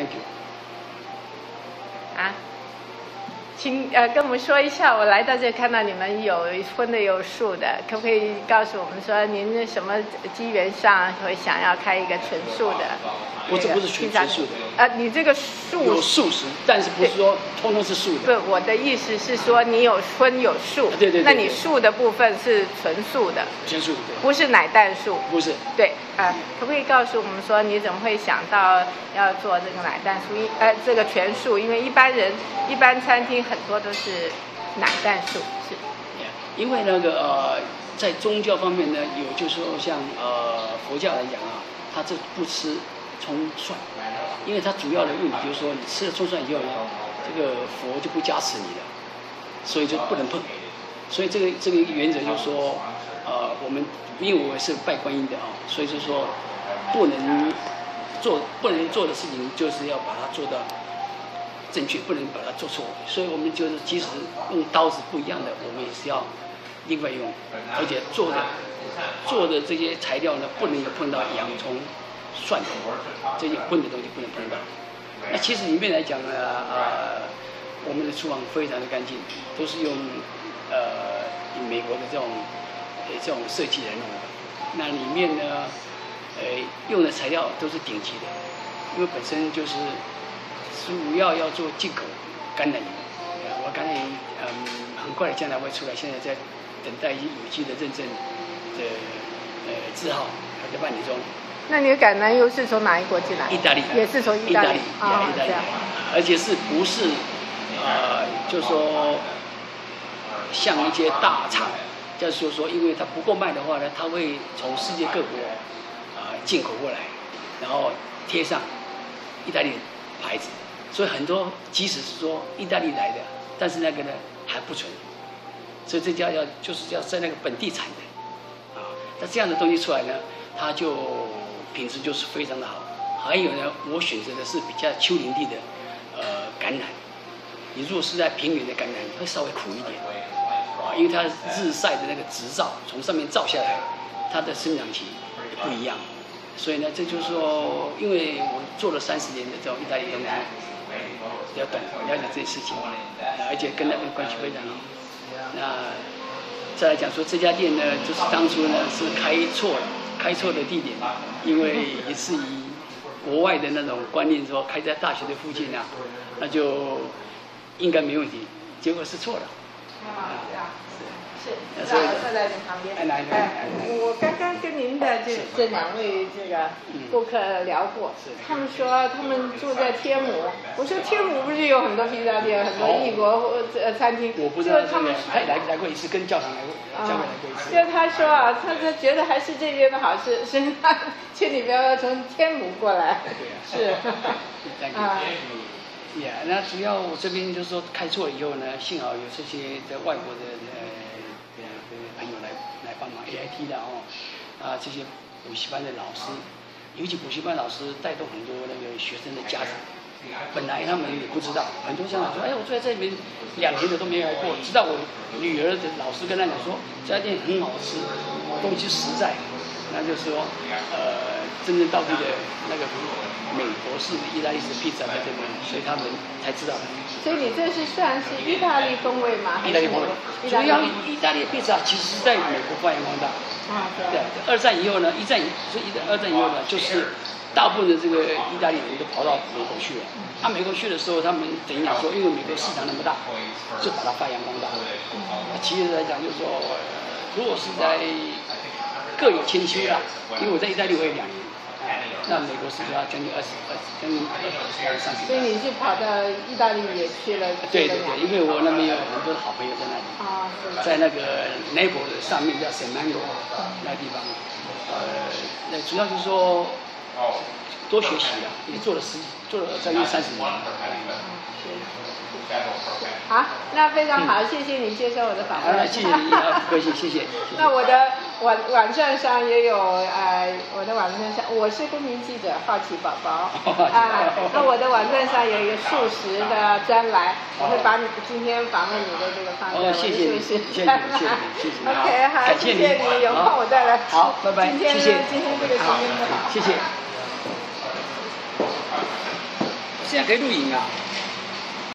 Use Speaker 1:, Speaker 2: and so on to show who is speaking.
Speaker 1: ，Thank you。
Speaker 2: 啊，请跟我们说一下，我来到这看到你们有荤的有素的，可不可以告诉我们说您什么机缘上会想要开一个纯素的？
Speaker 1: 不是全素
Speaker 2: 的。你这个素
Speaker 1: 有素食，但是不是说通通是素的。
Speaker 2: 不，我的意思是说你有荤有素。
Speaker 1: 对。
Speaker 2: 那你素的部分是纯素的。
Speaker 1: 全素的，对。
Speaker 2: 不是奶蛋素。
Speaker 1: 不是。
Speaker 2: 对可不可以告诉我们说你怎么会想到要做这个奶蛋素？这个全素，因为一般餐厅很多都是奶蛋素，是。
Speaker 1: 因为那个在宗教方面呢，有就是说像佛教来讲啊，他这不吃葱蒜，因为它主要的问题就是说，你吃了葱蒜以后呢，这个佛就不加持你了，所以就不能碰。所以这个原则就是说，我们因为我是拜观音的所以就是说不能做的事情就是要把它做到正确，不能把它做错。所以我们就是即使用刀子不一样的，我们也是要另外用，而且做的这些材料呢，不能有碰到洋葱、蒜头这些荤的东西不能碰到。那其实里面来讲呢，我们的厨房非常的干净，都是用美国的这种设计来弄的。那里面呢，用的材料都是顶级的，因为本身就是主要做进口橄榄油。我橄榄油很快的将来会出来，现在在等待一些有机的认证的字号，还在办理中。
Speaker 2: 那你的橄榄油是从哪一国进来？
Speaker 1: 意大利，
Speaker 2: 也是从意大利，
Speaker 1: 意大利，而且是不是就是说像一些大厂，就是说，因为它不够卖的话呢，它会从世界各国进口过来，然后贴上意大利牌子，所以很多即使是说意大利来的，但是那个呢还不纯，所以这家就是要在那个本地产的那这样的东西出来呢，它就品质就是非常的好。还有呢，我选择的是比较丘陵地的橄榄。你如果是在平原的橄榄，会稍微苦一点因为它日晒的那个直照从上面照下来，它的生长期也不一样。所以呢，这就是说，因为我做了30年的这种意大利东西，比较懂了解这些事情，而且跟那个关系非常好。那再来讲说这家店呢，就是当初呢是开错的地点，因为也是以国外的那种观念说开在大学的附近那就应该没问题，结果是错了。
Speaker 2: 是，我坐在您旁边。我刚刚跟您的这2位这个顾客聊过，他们说他们住在天母。我说天母不是有很多披萨店，很多异国餐厅？
Speaker 1: 我不知道他们来过一次，跟教会来过一次。
Speaker 2: 就他说他觉得还是这边的好吃，所以他劝你不要从天母过来。
Speaker 1: 是。那主要我这边就是说开错了以后呢，幸好有这些在外国的朋友来帮忙 AIT 的这些补习班的老师，尤其补习班老师带动很多那个学生的家长，本来他们也不知道，很多家长说，我住在这边2年的都没来过，直到我女儿的老师跟他讲说，这家店很好吃，东西实在，那就是说真正到地的那个美国式的意大利式披萨在这边，所以他们才知道的。
Speaker 2: 所以你这是算是意大利风味吗？
Speaker 1: 意大利风味。主要意大利披萨其实是在美国发扬光大。对。2战以后呢，2战以后呢，就是大部分的这个意大利人都跑到美国去了。美国去的时候，他们等于讲说，因为美国市场那么大，就把它发扬光大。其实来讲，就是说，如果是在各有千秋啦，因为我在意大利我也2年。那美国是要将近20年30年。
Speaker 2: 所以你是跑到意大利也去了？
Speaker 1: 对，因为我那边有很多好朋友在那里。在那个 Naples 上面叫 San Marco 那地方，那主要就是说多学习也做了将近30年。
Speaker 2: 好，那非常好，谢谢你接受我的访问。
Speaker 1: 谢谢你，不客气，谢谢。
Speaker 2: 那我的网站上也有我的网站上我是公民记者好奇宝宝那我的网站上有一个素食的专栏，我会把你今天访问你的这个放在我的素食专栏。谢谢。OK， 好，谢谢你，有空我再来。
Speaker 1: 好，拜拜，谢谢。
Speaker 2: 今天这个时间不好，
Speaker 1: 谢谢。 现在可以录影啊。